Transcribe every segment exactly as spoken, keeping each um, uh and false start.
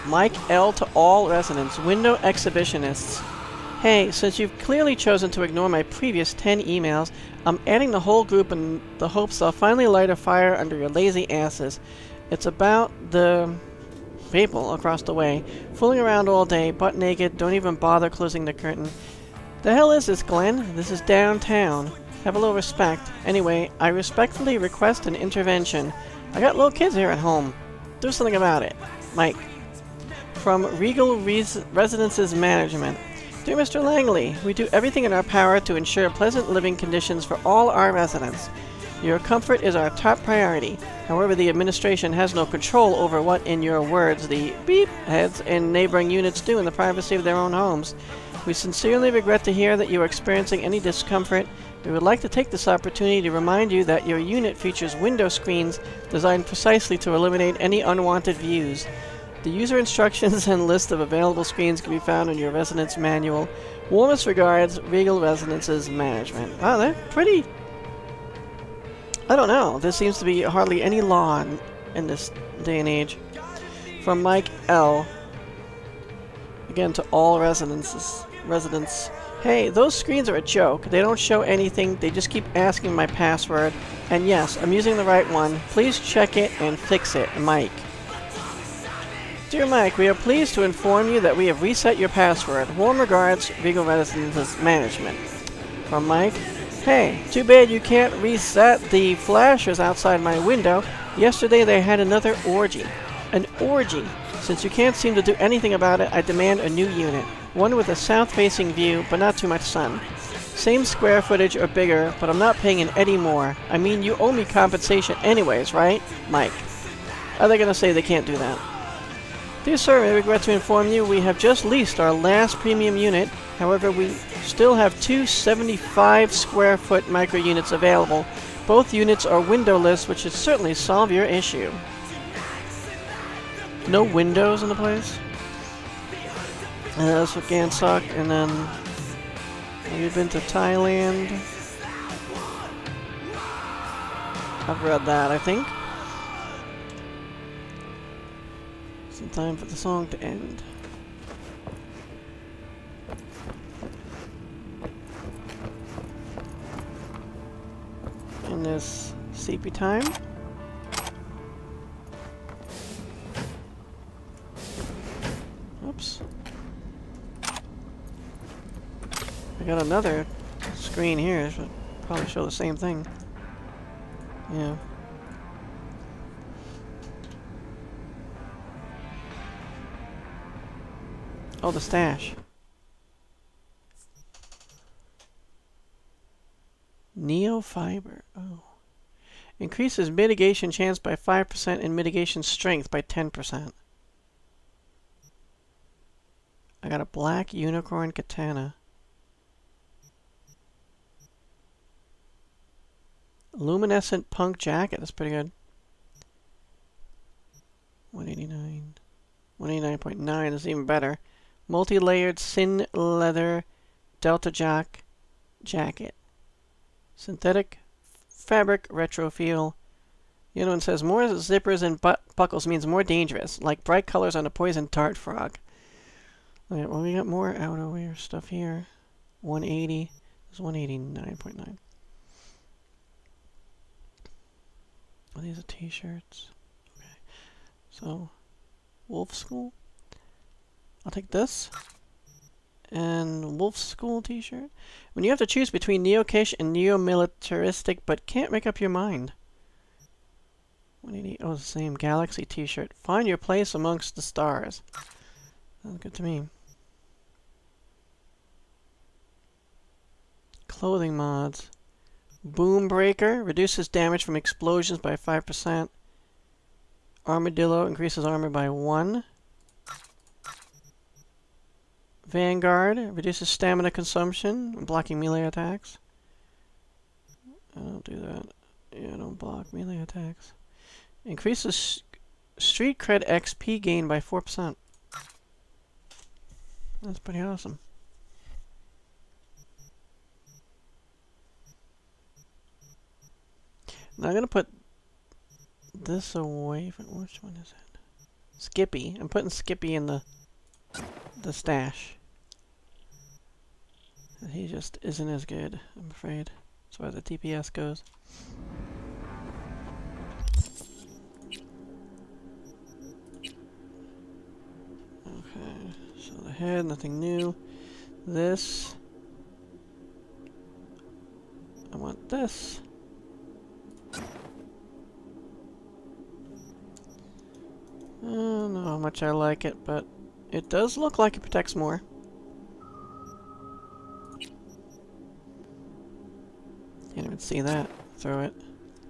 Mike L. to all residents, window exhibitionists. Hey, since you've clearly chosen to ignore my previous ten emails, I'm adding the whole group in the hopes I'll finally light a fire under your lazy asses. It's about the people across the way, fooling around all day, butt naked, don't even bother closing the curtain. The hell is this, Glenn? This is downtown. Have a little respect. Anyway, I respectfully request an intervention. I got little kids here at home. Do something about it. Mike. From Regal Res Residences Management. Dear Mister Langley, we do everything in our power to ensure pleasant living conditions for all our residents. Your comfort is our top priority. However, the administration has no control over what, in your words, the beep heads in neighboring units do in the privacy of their own homes. We sincerely regret to hear that you are experiencing any discomfort. We would like to take this opportunity to remind you that your unit features window screens designed precisely to eliminate any unwanted views. The user instructions and list of available screens can be found in your residence manual. Warmest regards, Regal Residences Management. Wow, they're pretty... I don't know. There seems to be hardly any law in, in this day and age. From Mike L. Again, to all residences. Residents. Hey, those screens are a joke. They don't show anything. They just keep asking my password. And yes, I'm using the right one. Please check it and fix it. Mike. Dear Mike, we are pleased to inform you that we have reset your password. Warm regards, Regal Residences Management. From Mike. Hey, too bad you can't reset the flashers outside my window. Yesterday they had another orgy. An orgy. Since you can't seem to do anything about it, I demand a new unit. One with a south-facing view, but not too much sun. Same square footage or bigger, but I'm not paying an eddy more. I mean, you owe me compensation anyways, right? Mike. Are they gonna say they can't do that? Dear sir, I regret to inform you we have just leased our last premium unit. However, we still have two seventy-five square foot micro units available. Both units are windowless, which should certainly solve your issue. No windows in the place? And that's what Gansok, and then have you been to Thailand? I've read that, I think. Some time for the song to end. In this C P time. Oops. I got another screen here, so probably show the same thing. Yeah. Oh, the stash. Neofiber. Oh. Increases mitigation chance by five percent and mitigation strength by ten percent. I got a black unicorn katana. Luminescent punk jacket. That's pretty good. one eighty-nine. one eighty-nine point nine is even better. Multi-layered sin leather Delta Jack jacket. Synthetic fabric retro feel. The other one says more zippers and bu buckles means more dangerous, like bright colors on a poison dart frog. Alright, well we got more outerwear stuff here. one eighty. This is one eighty-nine point nine. Oh, these are t-shirts. Okay. So, Wolf School. I'll take this. And Wolf School t-shirt. When you have to choose between neo-kish and neo-militaristic, but can't make up your mind. one eighty. Oh, the same Galaxy t-shirt. Find your place amongst the stars. Sounds good to me. Clothing mods. Boom Breaker reduces damage from explosions by five percent. Armadillo increases armor by one. Vanguard reduces stamina consumption, blocking melee attacks. I don't do that. Yeah, I don't block melee attacks. Increases street cred X P gain by four percent. That's pretty awesome. Now I'm gonna put this away. From, which one is it? Skippy. I'm putting Skippy in the the stash. He just isn't as good, I'm afraid, as far as the T P S goes. Okay, so the head, nothing new. This. I want this. I don't know how much I like it, but it does look like it protects more. Can't even see that. Throw it.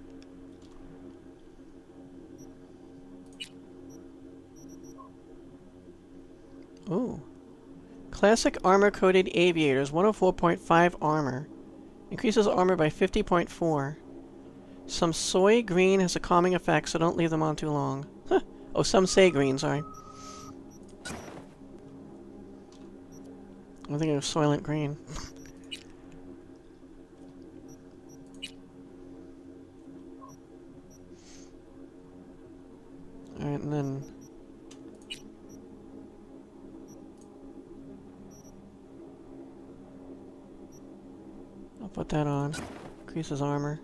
Ooh. Classic armor-coated aviators, one oh four point five armor. Increases armor by fifty point four. Some soy green has a calming effect, so don't leave them on too long. Huh. Oh, some say green, sorry. I'm thinking of Soylent Green. Alright, and then... I'll put that on. Increases armor.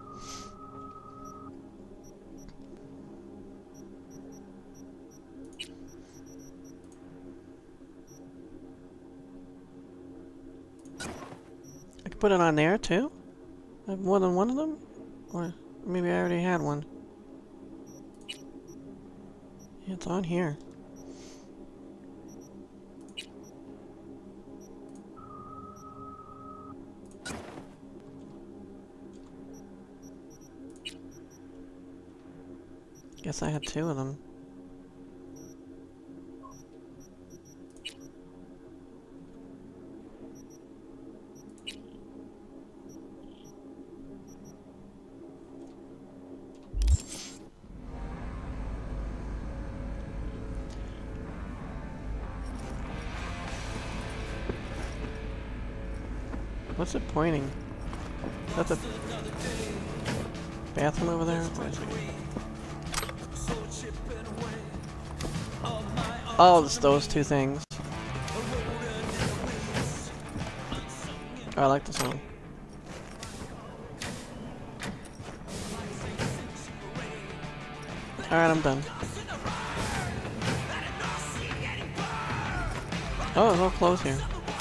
I can put it on there too? I have more than one of them? Or maybe I already had one. Yeah, it's on here. Guess I had two of them. What's it pointing? Is that the bathroom over there? Wait a second. Oh, it's those two things. Oh, I like the song. Alright, I'm done. Oh, it's all closed here.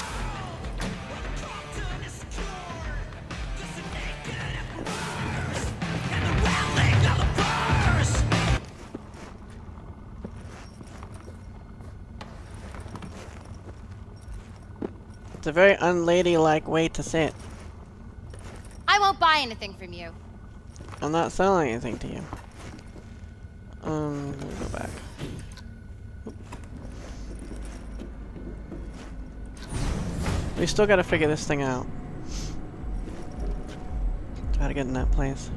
It's a very unladylike way to sit. I won't buy anything from you. I'm not selling anything to you. Um, let me go back. We still gotta figure this thing out. Gotta get in that place.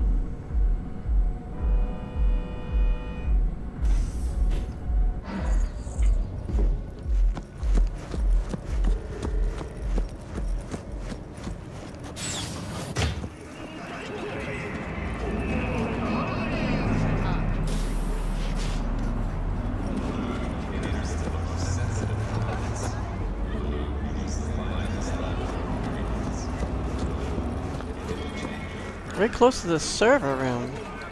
Very close to the server room.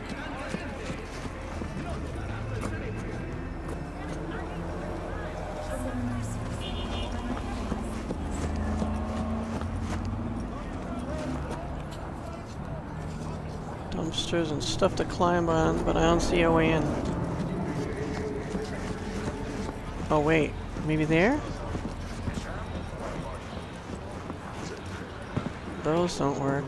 Dumpsters and stuff to climb on, but I don't see a way in. Oh wait, maybe there? Those don't work.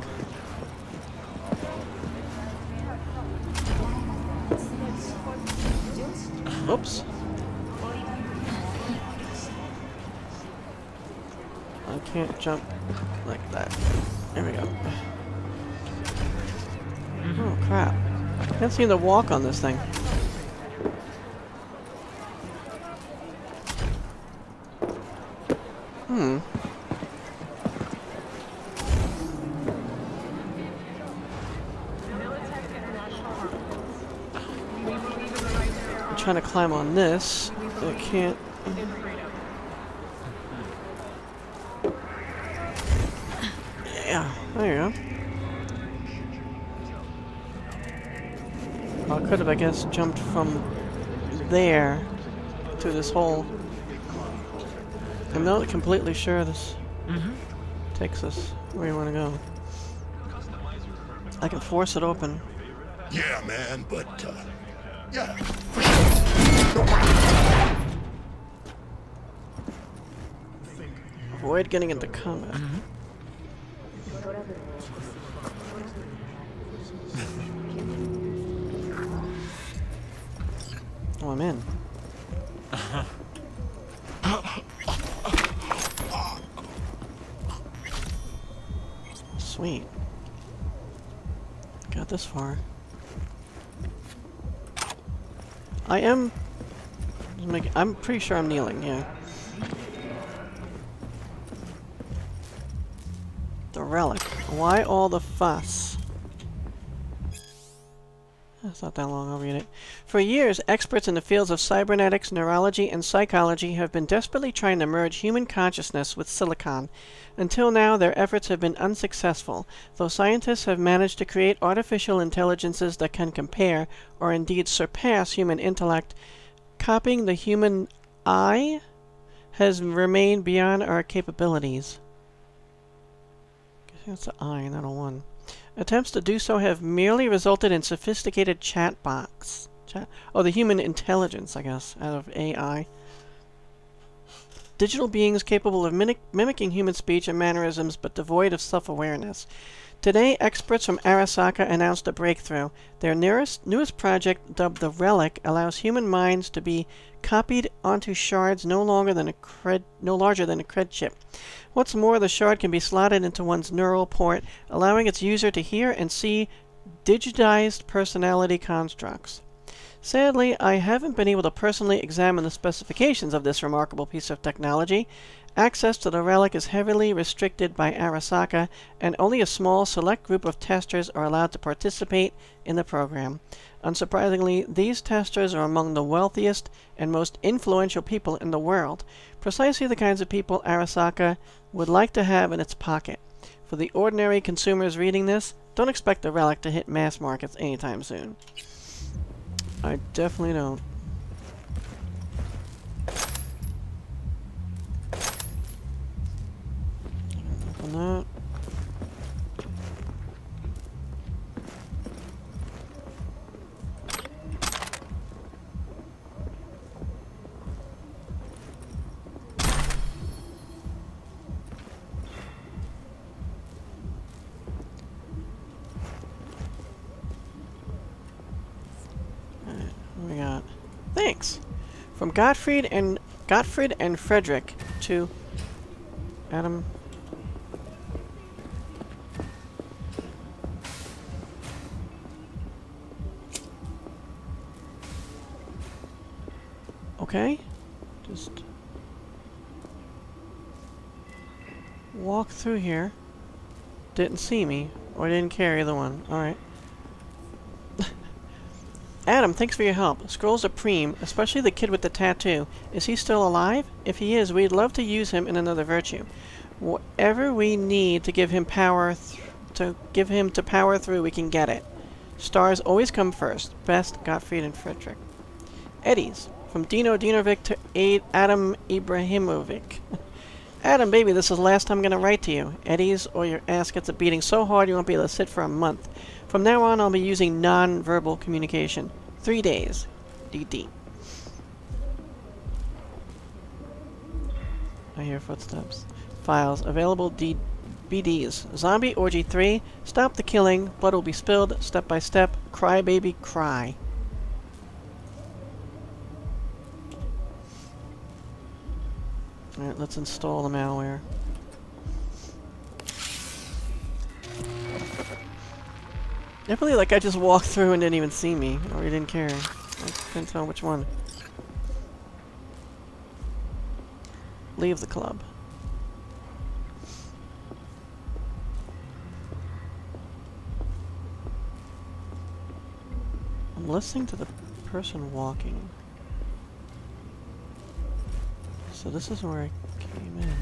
Oops. I can't jump like that. There we go. Oh crap. Can't seem to walk on this thing. Hmm. trying to climb on this. I can't. Yeah, there you go. Well, I could have, I guess, jumped from there to this hole. I'm not completely sure this mm-hmm. takes us where you want to go. I can force it open. Yeah, man, but, uh, yeah. Avoid getting into combat. Mm-hmm. Oh, I'm in. Sweet. Got this far. I am... I'm pretty sure I'm kneeling, yeah. The relic. Why all the fuss? That's not that long, I'll read it. For years, experts in the fields of cybernetics, neurology, and psychology have been desperately trying to merge human consciousness with silicon. Until now, their efforts have been unsuccessful, though scientists have managed to create artificial intelligences that can compare, or indeed surpass, human intellect. Copying the human eye has remained beyond our capabilities. I guess that's the eye, not a one. Attempts to do so have merely resulted in sophisticated chatbots. Chat oh, the human intelligence, I guess, out of A I. Digital beings capable of mimic mimicking human speech and mannerisms, but devoid of self-awareness. Today, experts from Arasaka announced a breakthrough. Their nearest, newest project, dubbed the Relic, allows human minds to be copied onto shards no longer than a cred, no larger than a cred chip. What's more, the shard can be slotted into one's neural port, allowing its user to hear and see digitized personality constructs. Sadly, I haven't been able to personally examine the specifications of this remarkable piece of technology. Access to the relic is heavily restricted by Arasaka, and only a small select group of testers are allowed to participate in the program. Unsurprisingly, these testers are among the wealthiest and most influential people in the world, precisely the kinds of people Arasaka would like to have in its pocket. For the ordinary consumers reading this, don't expect the relic to hit mass markets anytime soon. I definitely don't. Open that. We got thanks from Gottfried and Gottfried and Frederick to Adam. Okay, just walk through here. Didn't see me, or didn't carry the one. All right. Adam, thanks for your help. Scrolls are preem, especially the kid with the tattoo. Is he still alive? If he is, we'd love to use him in another virtue. Whatever we need to give him power, th to give him to power through, we can get it. Stars always come first. Best, Gottfried and Frederick. Eddies, from Dino Dinovic to A Adam Ibrahimovic. Adam, baby, this is the last time I'm going to write to you. Eddies, or your ass gets a beating so hard you won't be able to sit for a month. From now on, I'll be using non-verbal communication. Three days. D D. I hear footsteps. Files. Available D B Ds. Zombie Orgy three. Stop the killing. Blood will be spilled. Step by step. Cry, baby, cry. Alright, let's install the malware. Definitely, like, I just walked through and didn't even see me, or he didn't care. I couldn't tell which one. Leave the club. I'm listening to the person walking. so this is where I came in.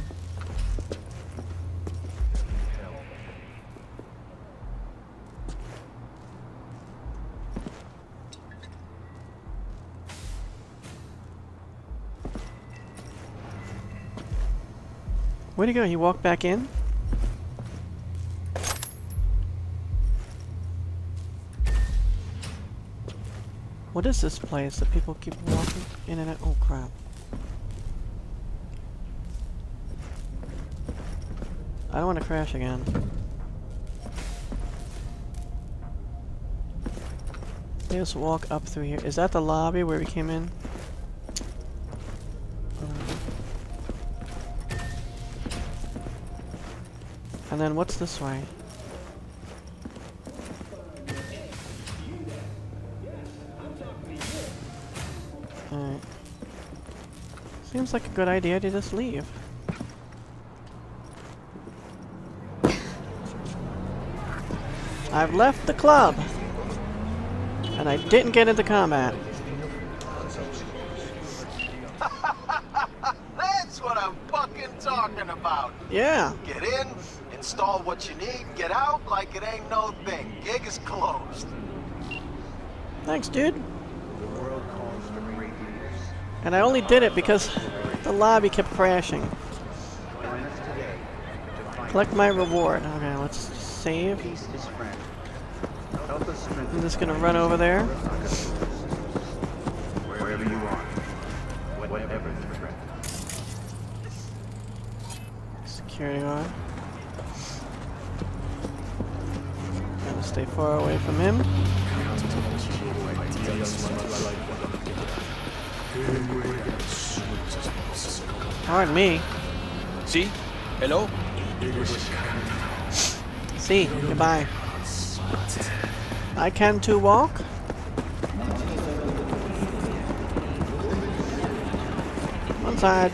Where'd he go? He walked back in? What is this place that people keep walking in and out? Oh crap. I don't want to crash again. Let's just walk up through here. Is that the lobby where we came in? And then what's this way? Alright. Seems like a good idea to just leave. I've left the club! And I didn't get into combat. That's what I'm fucking talking about. Yeah. Get in, install what you need, get out like it ain't no thing. Gig is closed. Thanks, dude. And I only did it because the lobby kept crashing. Collect my reward. Okay, let's save. I'm just gonna run over there. Wherever you are, whatever the threat. Security guard. Gotta stay far away from him. Pardon me. See? Hello? See, goodbye. I can too walk. One side.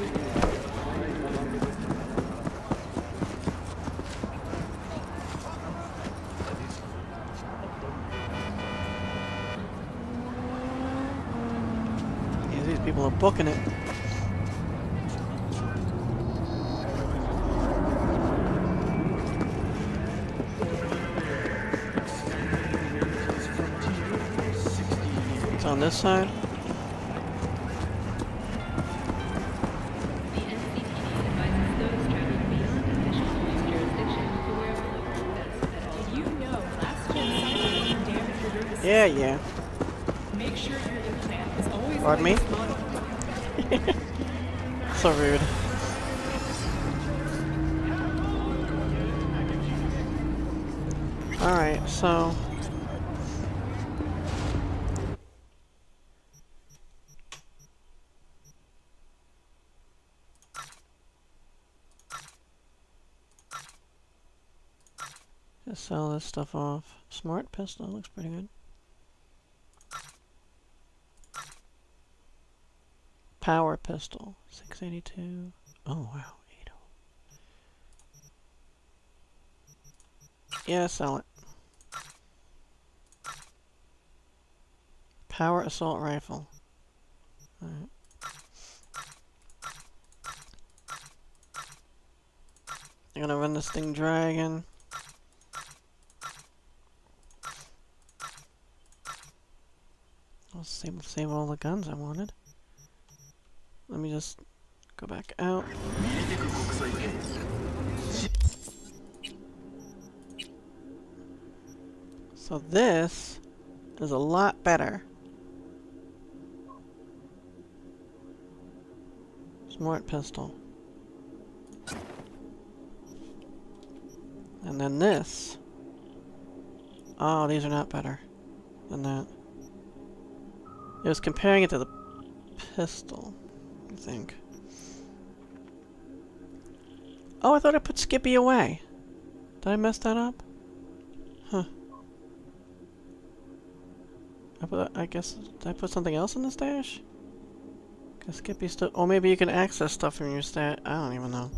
Yeah, these people are booking it. On this side. Yeah, yeah. Make sure your implant is always Pardon me? So rude. Alright, so just sell this stuff off. Smart pistol looks pretty good. Power pistol, six eighty-two. Oh wow, eight oh. Yeah, sell it. Power assault rifle. Alright. I'm gonna run this thing dragon. I'll save, save all the guns I wanted. Let me just go back out. So this is a lot better. Smart pistol. And then this. Oh, these are not better than that. It was comparing it to the pistol, I think. Oh, I thought I put Skippy away. Did I mess that up? Huh. I put, I guess, did I put something else in the stash? Cause Skippy still, oh maybe you can access stuff from your stash, I don't even know.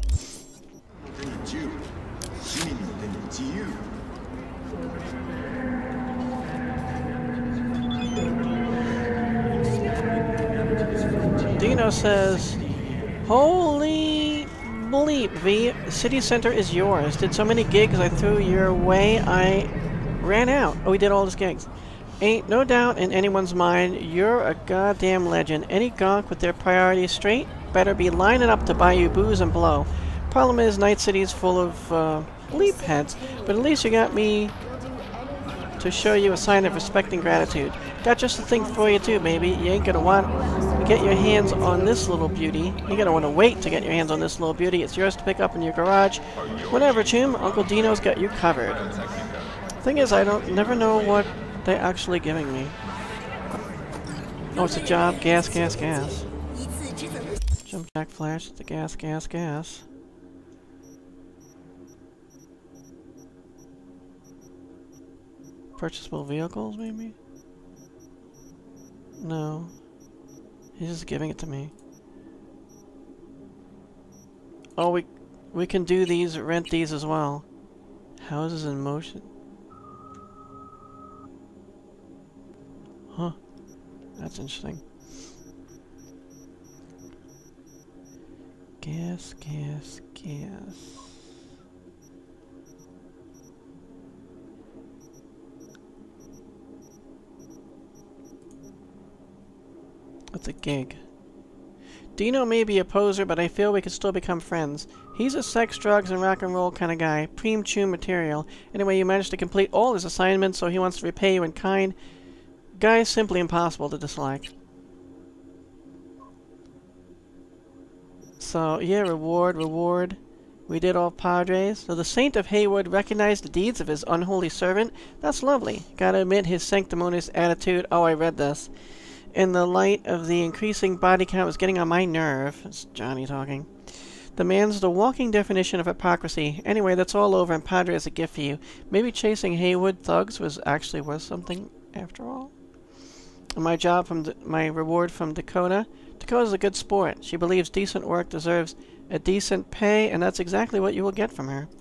Dino says, Holy bleep, V. The city center is yours. Did so many gigs I threw your way, I ran out. Oh, we did all these gigs. Ain't no doubt in anyone's mind, you're a goddamn legend. Any gonk with their priorities straight better be lining up to buy you booze and blow. Problem is, Night City's full of uh, bleep heads, but at least you got me to show you a sign of respect and gratitude. Got just the thing for you too, baby. You ain't gonna want to get your hands on this little beauty. You're gonna want to wait to get your hands on this little beauty. It's yours to pick up in your garage. Whatever, Chim. Uncle Dino's got you covered. Thing is, I don't never know what they're actually giving me. Oh, it's a job. Gas, gas, gas. Jump jack flash. It's a gas, gas, gas. Purchasable vehicles, maybe? No. He's just giving it to me. Oh, we we can do these, rent these as well. Houses in motion. Huh. That's interesting. Gas, gas, gas. What's a gig? Dino may be a poser, but I feel we could still become friends. He's a sex, drugs, and rock and roll kind of guy. Preem chew material. Anyway, you managed to complete all his assignments, so he wants to repay you in kind. Guy's simply impossible to dislike. So, yeah, reward, reward. We did all Padres. So the Saint of Haywood recognized the deeds of his unholy servant. That's lovely. Gotta admit, his sanctimonious attitude... Oh, I read this. In the light of the increasing body count was getting on my nerve. It's Johnny talking. The man's the walking definition of hypocrisy. Anyway, that's all over, and Padre has a gift for you. Maybe chasing Haywood thugs was actually worth something after all. And my job from D my reward from Dakota. Dakota's a good sport. She believes decent work deserves a decent pay, and that's exactly what you will get from her.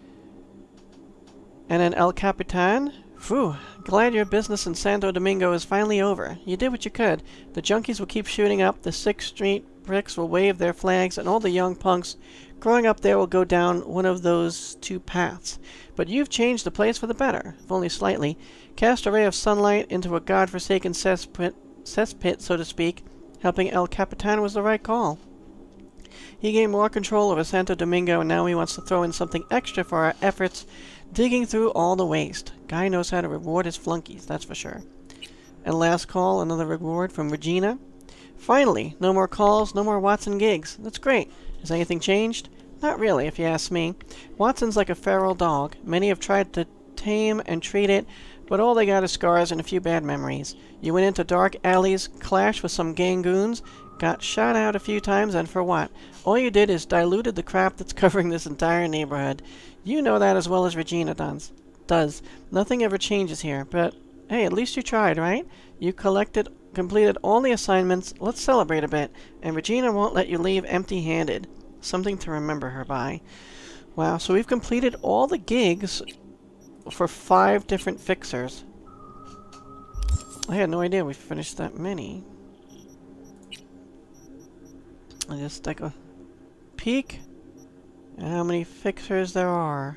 And then El Capitan. Phew, glad your business in Santo Domingo is finally over. You did what you could. The junkies will keep shooting up, the sixth Street bricks will wave their flags, and all the young punks growing up there will go down one of those two paths. But you've changed the place for the better, if only slightly. Cast a ray of sunlight into a godforsaken cesspit, cesspit, so to speak. Helping El Capitan was the right call. He gained more control over Santo Domingo, and now he wants to throw in something extra for our efforts, digging through all the waste. Guy knows how to reward his flunkies, that's for sure. And last call, another reward from Regina. Finally, no more calls, no more Watson gigs. That's great. Has anything changed? Not really, if you ask me. Watson's like a feral dog. Many have tried to tame and treat it, but all they got is scars and a few bad memories. You went into dark alleys, clashed with some gangoons, got shot out a few times, and for what? All you did is diluted the crap that's covering this entire neighborhood. You know that as well as Regina does. Does. Nothing ever changes here, but hey, at least you tried, right? You collected, completed all the assignments. Let's celebrate a bit. And Regina won't let you leave empty-handed. Something to remember her by. Wow, so we've completed all the gigs for five different fixers. I had no idea we finished that many. I just take a peek at how many fixers there are.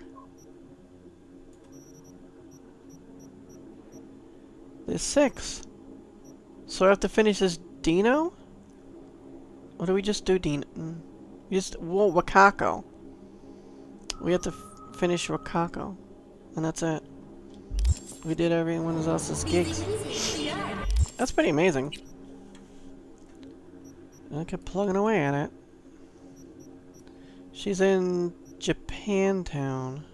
There's six. So I have to finish this Dino? Or do we just do Dino? Mm. We just... Whoa, Wakako. We have to f finish Wakako. And that's it. We did everyone else's gigs. That's pretty amazing. I kept plugging away at it. She's in Japantown.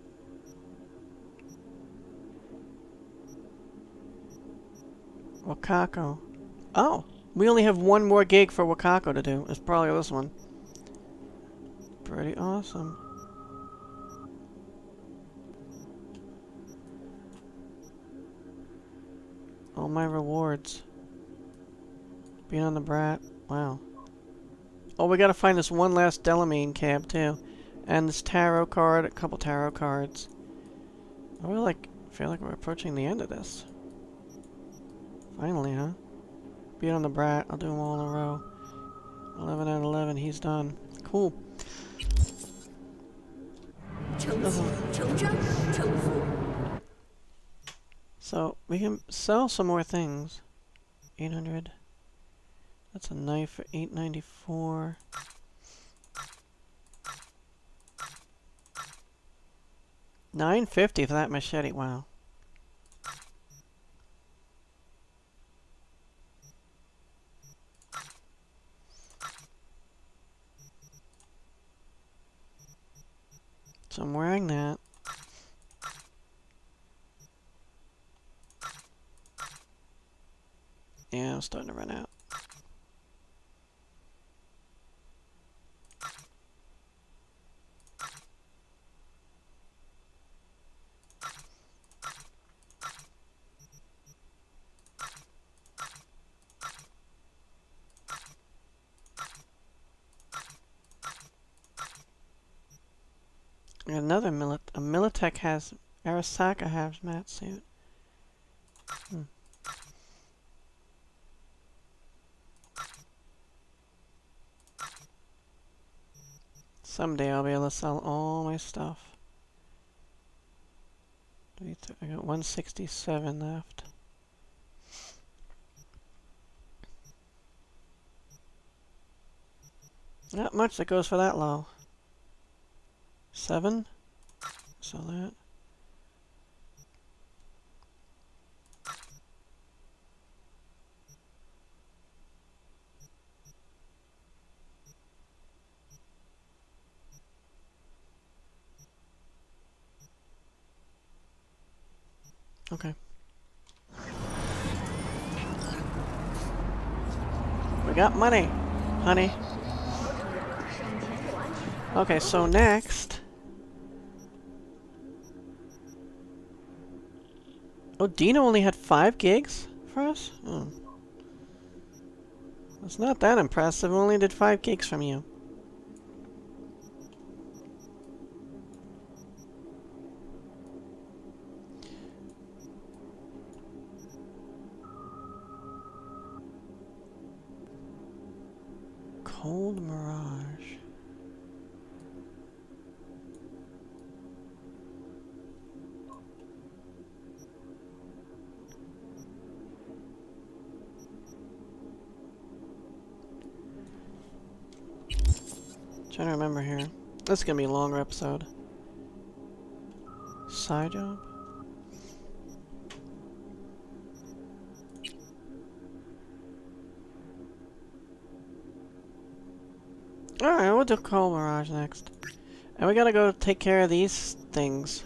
Wakako. Oh! We only have one more gig for Wakako to do. It's probably this one. Pretty awesome. All my rewards. Being on the brat. Wow. Oh, we gotta find this one last Delamain cab, too. And this tarot card, a couple tarot cards. I really like, feel like we're approaching the end of this. Finally, huh? Being on the brat, I'll do them all in a row. eleven out of eleven, he's done. Cool. So, we can sell some more things. eight hundred. That's a knife for eight ninety-four. nine fifty for that machete, wow. So I'm wearing that. Yeah, I'm starting to run out. Another Milit a Militech has Arasaka hazmat suit. Hmm. Someday I'll be able to sell all my stuff. I got one sixty-seven left. Not much that goes for that low. Seven? So that. Okay. We got money, honey. Okay, so next. Oh, Dino only had five gigs for us? Oh. That's not that impressive. We only did five gigs from you. Cold Mirage. Trying to remember here. This is gonna be a longer episode. Side job. Alright, we'll do Cold Mirage next. And we gotta go take care of these things.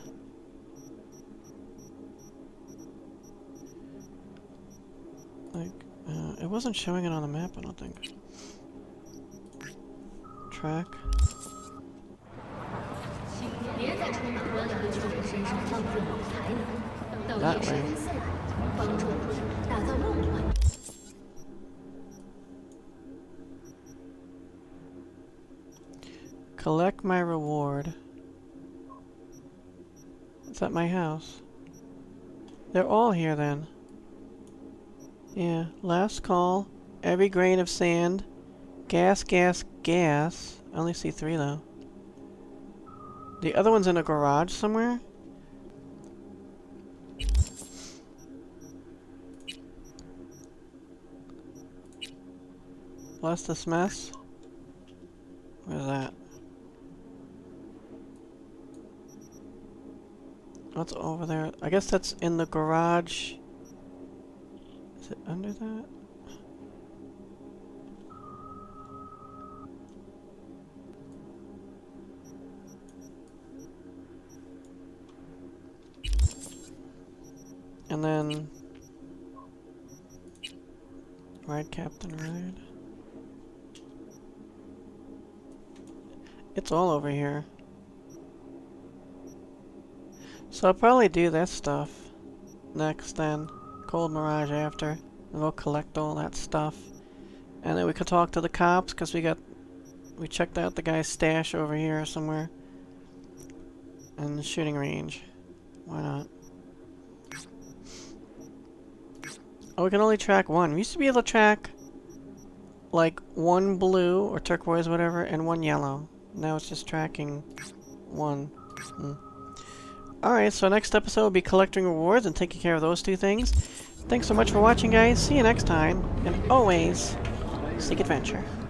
Like, uh, it wasn't showing it on the map, I don't think. Track. That way. Collect my reward. It's at my house. They're all here then. Yeah, last call. Every grain of sand. Gas, gas, gas. I only see three though. The other one's in a garage somewhere? Bless this mess. Where's that? What's over there? I guess that's in the garage. Is it under that? And then... Ride, Captain, ride. It's all over here. So I'll probably do this stuff next then. Cold Mirage after. And we'll collect all that stuff. And then we could talk to the cops because we got... We checked out the guy's stash over here somewhere. And the shooting range. Why not? Oh, we can only track one. We used to be able to track like one blue or turquoise, whatever, and one yellow. Now it's just tracking one. Mm. Alright, so next episode will be collecting rewards and taking care of those two things. Thanks so much for watching, guys. See you next time, and always seek adventure.